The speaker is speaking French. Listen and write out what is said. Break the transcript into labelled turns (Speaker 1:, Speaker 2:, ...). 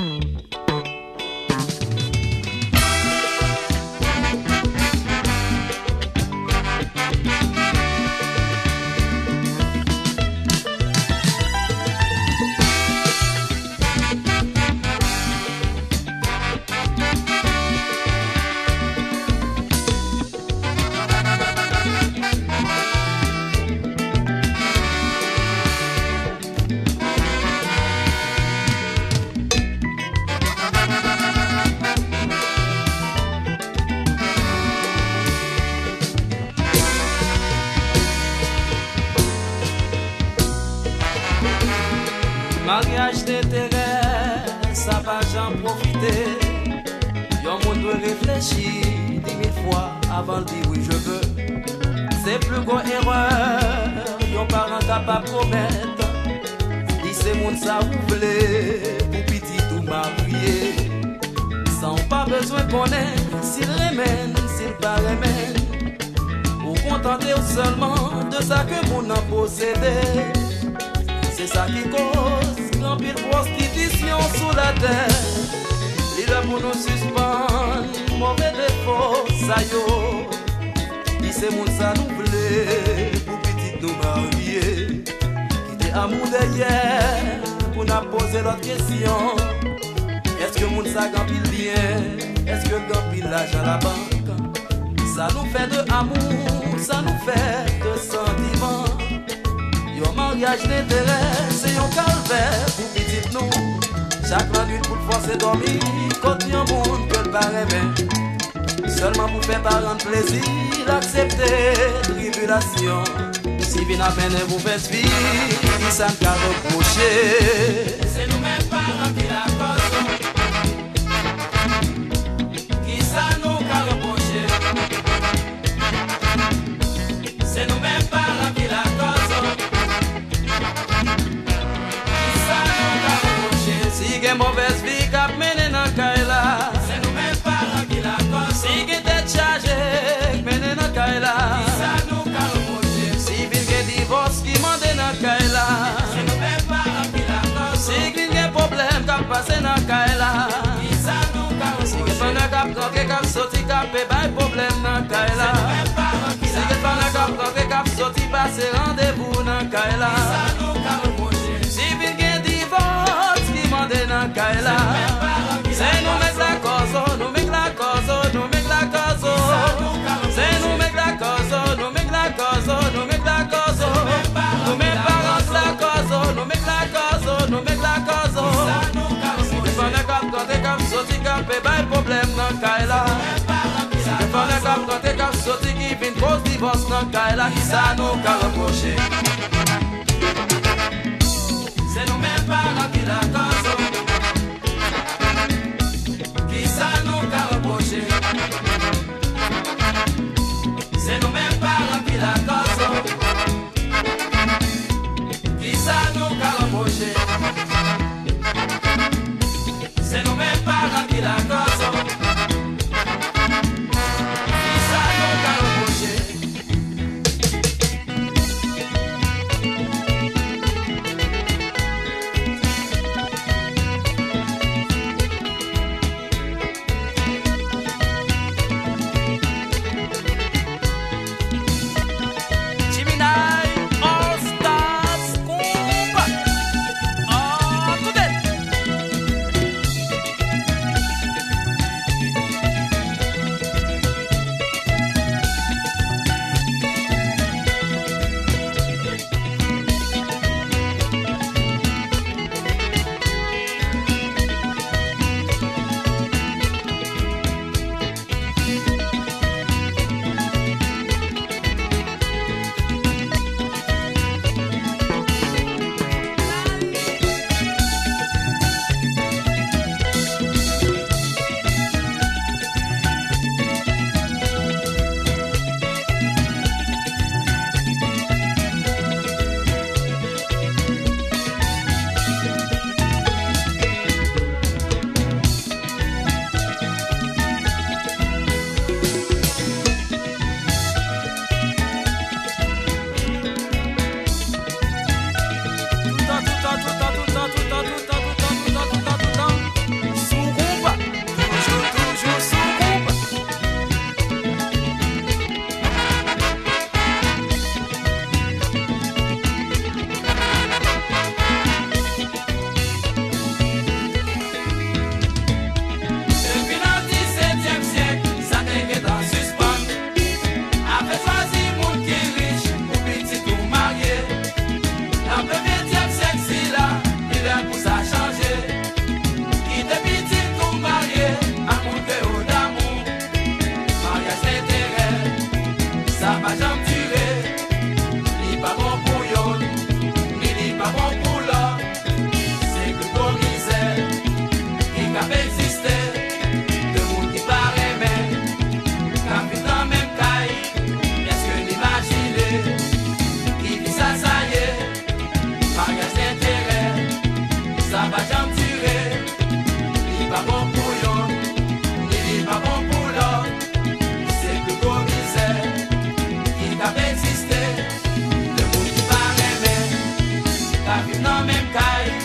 Speaker 1: Mariage d'intérêt, ça va j'en profiter. Yon monde doit réfléchir 10 000 fois avant de dire oui je veux. C'est plus grande erreur, yon parent capable de commettre. Dis c'est monde ça vous voulez, pour petit ou marié. Sans pas besoin qu'on ait, s'il remène, s'il pas remène. Ou contenter seulement de ça que mon a possédé. C'est ça qui cause grand pile prostitution sous la terre. Il est pour nous suspendre, mauvais défaut, ça yo. Il c'est moun ça nous voulait, pour petit nous marier. Quitter amour derrière, pour nous poser l'autre question. Est-ce que moun ça grand pile bien? Est-ce que grand pile l'argent à la banque? Ça nous fait de amour, ça nous fait de sentiments. Yon mariage d'intérêt, c'est un calvaire pour petit nous. Chaque nuit pour le forcer dormir, quand yon monde que le barème. Seulement pour faire parents plaisir, accepter tribulation. Si vient à peine vous faites vie, qui s'en qu'a reproché. C'est nous-mêmes parents qui la cause. Qui ça nous qu'a reproché. C'est nous-mêmes parents qui la cause. Si gen mauvaise vie k'ap mène nan kay la, c'est nous mêmes parents qui la cause. Si gen tête chargée mène nan kay la, ça nous ka reprocher. Si vin gen divorce qui mande nan kay la, c'est nous mêmes parents qui la cause. Si gen problème k'ap passe nan kay la, ça nous ka reprocher. Si gen pendant k'ap konke k'ap sorti k'ap pe bay problème nan kay la, c'est nous mêmes parents qui la cause. Si gen pendant k'ap konke k'ap sorti passe rendez-vous nan kay la, ça nous ka reprocher. Si vin gen divorce Kaila. C'est nous mec la cause, nous mec la cause, nous mec la cause. C'est nous mec la cause, nous mec la cause, nous mec la cause. Nous mec parents la cause, nous mec la cause, nous mec la cause. Si tu fais un cap quand t'es cap sorti cap et pas problème dans Kaila. Si tu fais un cap quand t'es cap sorti qui vient cause divorce dans Kaila, qui ça nous qu'a reproché. C'est nous mêmes parents qui la cause. C'est nous-mêmes parents qui la cause. Qui ça nous qu'a reproché. C'est nous-mêmes parents qui la cause. Qui ça nous qu'a reproché. pas bon pour yon, ni pas bon pour l'autre. C'est plus gros misère qui t'a existé. Le monde qui va aimer, t'as vu dans même caille.